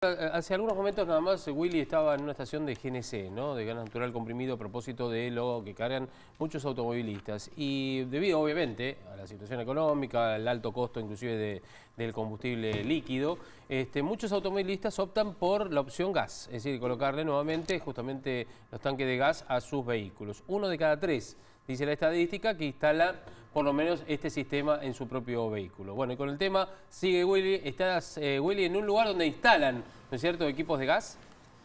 Hace algunos momentos nada más Willy estaba en una estación de GNC, ¿no? De gas natural comprimido a propósito de lo que cargan muchos automovilistas. Y debido obviamente a la situación económica, al alto costo inclusive del combustible líquido, muchos automovilistas optan por la opción gas, es decir, colocarle nuevamente justamente los tanques de gas a sus vehículos. 1 de cada 3, dice la estadística, que instala por lo menos este sistema en su propio vehículo. Bueno, y con el tema sigue Willy. Estás, Willy, en un lugar donde instalan, ¿no es cierto?, equipos de gas.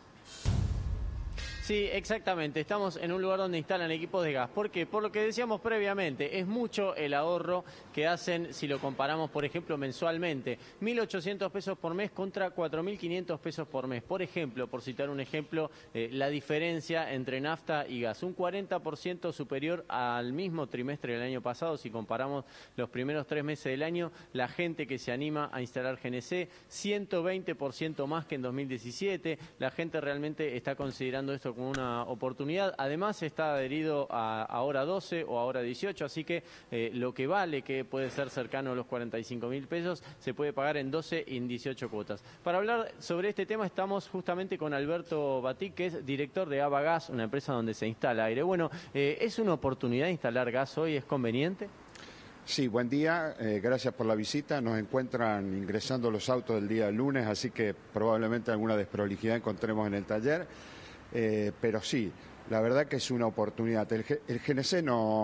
Sí, exactamente. Estamos en un lugar donde instalan equipos de gas. ¿Por qué? Por lo que decíamos previamente, es mucho el ahorro que hacen si lo comparamos, por ejemplo, mensualmente. 1.800 pesos por mes contra 4.500 pesos por mes. Por ejemplo, por citar un ejemplo, la diferencia entre nafta y gas. Un 40% superior al mismo trimestre del año pasado. Si comparamos los primeros 3 meses del año, la gente que se anima a instalar GNC, 120% más que en 2017. La gente realmente está considerando esto como una oportunidad. Además está adherido a Hora 12 o a Hora 18, así que lo que vale, que puede ser cercano a los 45.000 pesos, se puede pagar en 12 y en 18 cuotas. Para hablar sobre este tema estamos justamente con Alberto Batic, que es director de ABA Gas, una empresa donde se instala aire. Bueno, ¿es una oportunidad instalar gas hoy? ¿Es conveniente? Sí, buen día, gracias por la visita. Nos encuentran ingresando los autos el día lunes, así que probablemente alguna desprolijidad encontremos en el taller. Pero sí, la verdad que es una oportunidad. El GNC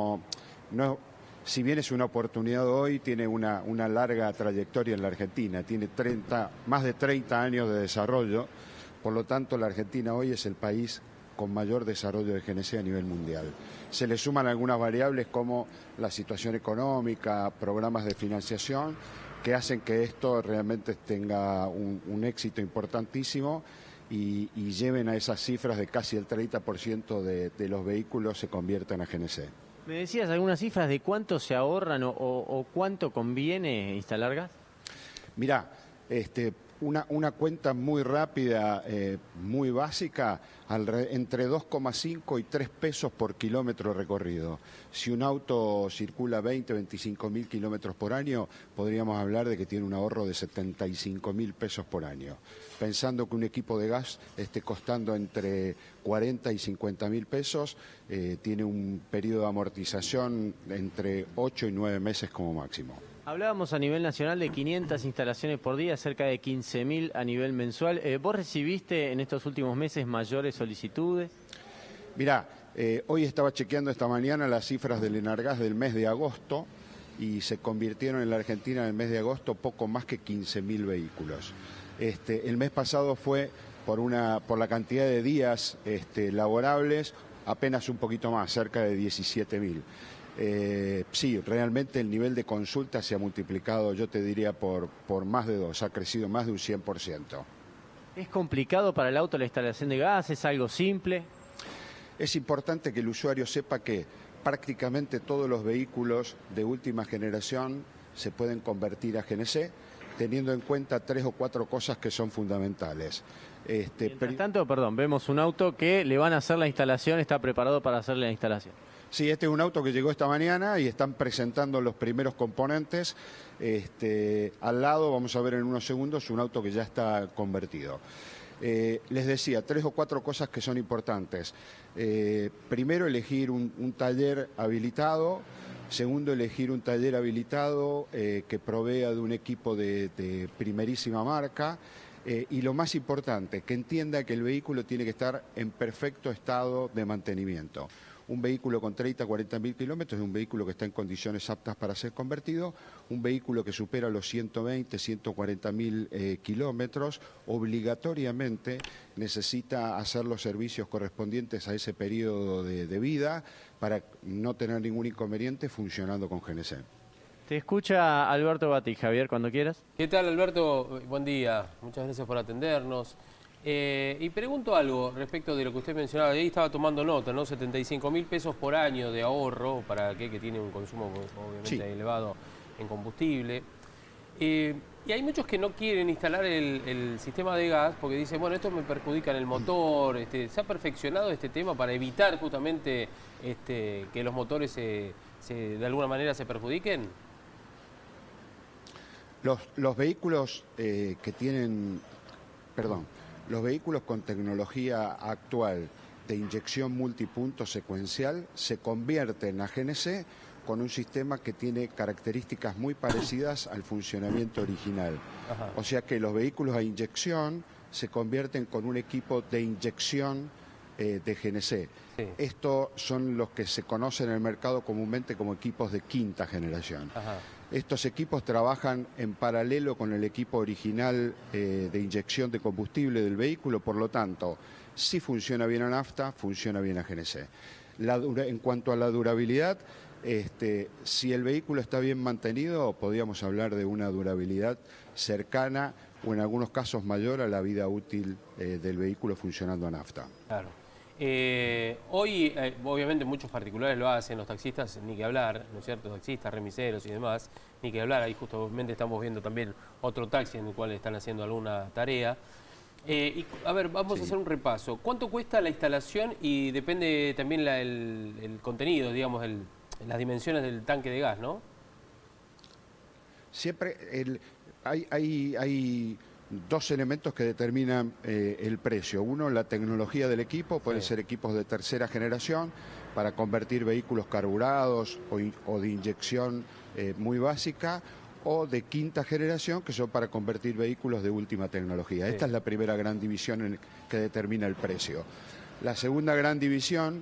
si bien es una oportunidad hoy, tiene una larga trayectoria en la Argentina, tiene más de 30 años de desarrollo, por lo tanto la Argentina hoy es el país con mayor desarrollo de GNC a nivel mundial. Se le suman algunas variables como la situación económica, programas de financiación, que hacen que esto realmente tenga un éxito importantísimo y lleven a esas cifras de casi el 30% de los vehículos se conviertan a GNC. ¿Me decías algunas cifras de cuánto se ahorran o cuánto conviene instalar gas? Mirá, una cuenta muy rápida, muy básica, entre 2,5 y 3 pesos por kilómetro recorrido. Si un auto circula 25.000 kilómetros por año, podríamos hablar de que tiene un ahorro de 75.000 pesos por año. Pensando que un equipo de gas esté costando entre 40 y 50.000 pesos, tiene un periodo de amortización entre 8 y 9 meses como máximo. Hablábamos a nivel nacional de 500 instalaciones por día, cerca de 15.000 a nivel mensual. ¿Vos recibiste en estos últimos meses mayores solicitudes? Mirá, hoy estaba chequeando esta mañana las cifras del Enargas del mes de agosto y se convirtieron en la Argentina en el mes de agosto poco más que 15.000 vehículos. El mes pasado fue por la cantidad de días laborables apenas un poquito más, cerca de 17.000. Sí, realmente el nivel de consulta se ha multiplicado, yo te diría, por más de 2, ha crecido más de un 100%. ¿Es complicado para el auto la instalación de gas? ¿Es algo simple? Es importante que el usuario sepa que prácticamente todos los vehículos de última generación se pueden convertir a GNC, teniendo en cuenta 3 o 4 cosas que son fundamentales. Mientras tanto, perdón, vemos un auto que le van a hacer la instalación, está preparado para hacerle la instalación. Sí, este es un auto que llegó esta mañana y están presentando los primeros componentes. Al lado, vamos a ver en unos segundos, un auto que ya está convertido. Les decía, 3 o 4 cosas que son importantes. Primero, elegir un taller habilitado. Segundo, elegir un taller habilitado que provea de un equipo de primerísima marca. Y lo más importante, que entienda que el vehículo tiene que estar en perfecto estado de mantenimiento. Un vehículo con 30 a 40.000 kilómetros es un vehículo que está en condiciones aptas para ser convertido. Un vehículo que supera los 120, 140.000 kilómetros, obligatoriamente necesita hacer los servicios correspondientes a ese periodo de vida para no tener ningún inconveniente funcionando con GNC. Te escucha Alberto Batic, Javier, cuando quieras. ¿Qué tal, Alberto? Buen día. Muchas gracias por atendernos. Y pregunto algo respecto de lo que usted mencionaba. Ahí estaba tomando nota, ¿no? 75.000 pesos por año de ahorro para aquel que tiene un consumo obviamente elevado en combustible. Y hay muchos que no quieren instalar el sistema de gas porque dicen, bueno, esto me perjudica en el motor. ¿Se ha perfeccionado este tema para evitar justamente que los motores de alguna manera se perjudiquen? Los vehículos que tienen perdón, los vehículos con tecnología actual de inyección multipunto secuencial se convierten a GNC con un sistema que tiene características muy parecidas al funcionamiento original. Ajá. O sea que los vehículos a inyección se convierten con un equipo de inyección de GNC. Sí. Estos son los que se conocen en el mercado comúnmente como equipos de quinta generación. Ajá. Estos equipos trabajan en paralelo con el equipo original de inyección de combustible del vehículo, por lo tanto, si funciona bien a nafta, funciona bien a GNC. En cuanto a la durabilidad, si el vehículo está bien mantenido, podríamos hablar de una durabilidad cercana o en algunos casos mayor a la vida útil del vehículo funcionando a nafta. Claro. Hoy, obviamente, muchos particulares lo hacen, los taxistas, ni que hablar, ¿no es cierto? Taxistas, remiseros y demás, ni que hablar. Ahí justamente estamos viendo también otro taxi en el cual están haciendo alguna tarea. Y, a ver, vamos a hacer un repaso. ¿Cuánto cuesta la instalación? Y depende también el contenido, digamos, las dimensiones del tanque de gas, ¿no? Siempre hay dos elementos que determinan el precio. Uno, la tecnología del equipo, pueden ser equipos de tercera generación para convertir vehículos carburados o de inyección muy básica, o de quinta generación, que son para convertir vehículos de última tecnología. Esta es la primera gran división que determina el precio. La segunda gran división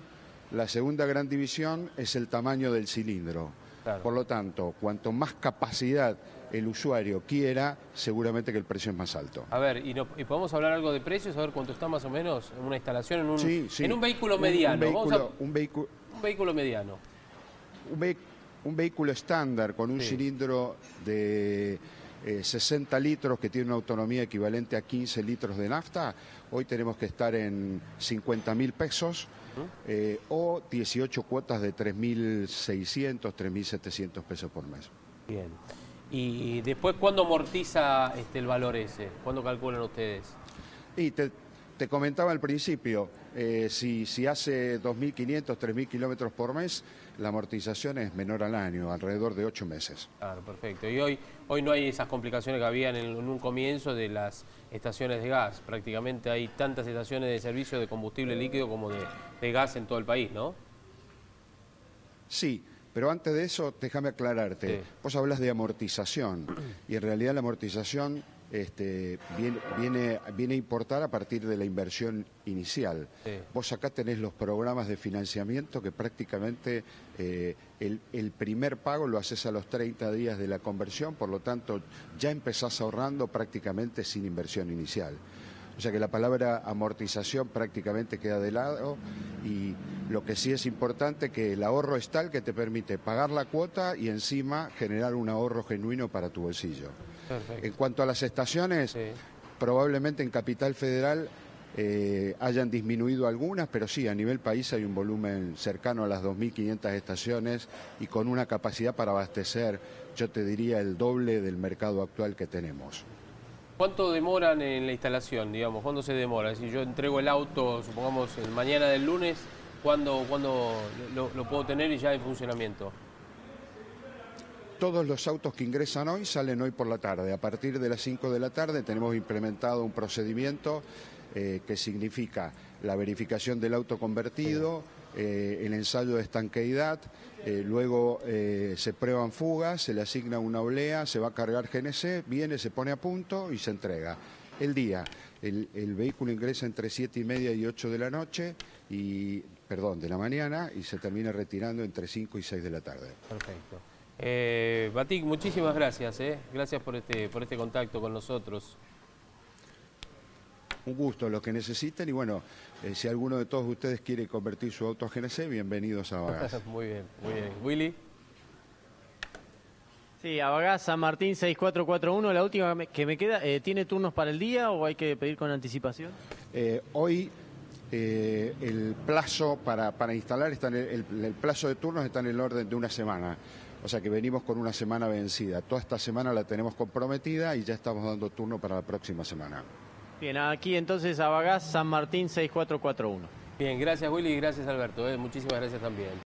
es el tamaño del cilindro. Claro. Por lo tanto, cuanto más capacidad el usuario quiera, seguramente que el precio es más alto. A ver, ¿y podemos hablar algo de precios? A ver cuánto está más o menos en una instalación, en un, Sí. en un vehículo mediano. Un vehículo mediano. Un vehículo estándar con un cilindro de 60 litros que tiene una autonomía equivalente a 15 litros de nafta, hoy tenemos que estar en 50.000 pesos o 18 cuotas de 3.600, 3.700 pesos por mes. Bien. ¿Y después cuándo amortiza el valor ese? ¿Cuándo calculan ustedes? Y te comentaba al principio, si hace 2.500, 3.000 kilómetros por mes, la amortización es menor al año, alrededor de 8 meses. Claro, perfecto. Y hoy no hay esas complicaciones que habían en un comienzo de las estaciones de gas. Prácticamente hay tantas estaciones de servicio de combustible líquido como de gas en todo el país, ¿no? Sí. Pero antes de eso, déjame aclararte. Sí. Vos hablas de amortización y en realidad la amortización viene a importar a partir de la inversión inicial. Sí. Vos acá tenés los programas de financiamiento que prácticamente el primer pago lo haces a los 30 días de la conversión, por lo tanto ya empezás ahorrando prácticamente sin inversión inicial. O sea que la palabra amortización prácticamente queda de lado y lo que sí es importante que el ahorro es tal que te permite pagar la cuota y encima generar un ahorro genuino para tu bolsillo. Perfecto. En cuanto a las estaciones, probablemente en Capital Federal hayan disminuido algunas, pero sí, a nivel país hay un volumen cercano a las 2.500 estaciones y con una capacidad para abastecer, yo te diría, el doble del mercado actual que tenemos. ¿Cuánto demoran en la instalación, digamos? ¿Cuándo se demora? Si yo entrego el auto, supongamos, mañana del lunes, ¿cuándo lo puedo tener y ya en funcionamiento? Todos los autos que ingresan hoy salen hoy por la tarde. A partir de las 5 de la tarde tenemos implementado un procedimiento que significa la verificación del auto convertido, el ensayo de estanqueidad, luego se prueban fugas, se le asigna una oblea, se va a cargar GNC, viene, se pone a punto y se entrega. El día, el vehículo ingresa entre 7:30 y 8 de la noche, de la mañana, y se termina retirando entre 5 y 6 de la tarde. Perfecto. Batik, muchísimas gracias. Gracias por este contacto con nosotros. Un gusto, lo que necesiten, y bueno, si alguno de todos ustedes quiere convertir su auto a GNC, bienvenidos a Avagás. Muy bien, muy bien. ¿Willy? Sí, Avagás, San Martín 6441, la última que me queda, ¿tiene turnos para el día o hay que pedir con anticipación? Hoy el plazo para instalar, el plazo de turnos está en el orden de una semana. O sea que venimos con una semana vencida. Toda esta semana la tenemos comprometida y ya estamos dando turno para la próxima semana. Bien, aquí entonces Avagás, San Martín 6441. Bien, gracias Willy y gracias Alberto. Muchísimas gracias también.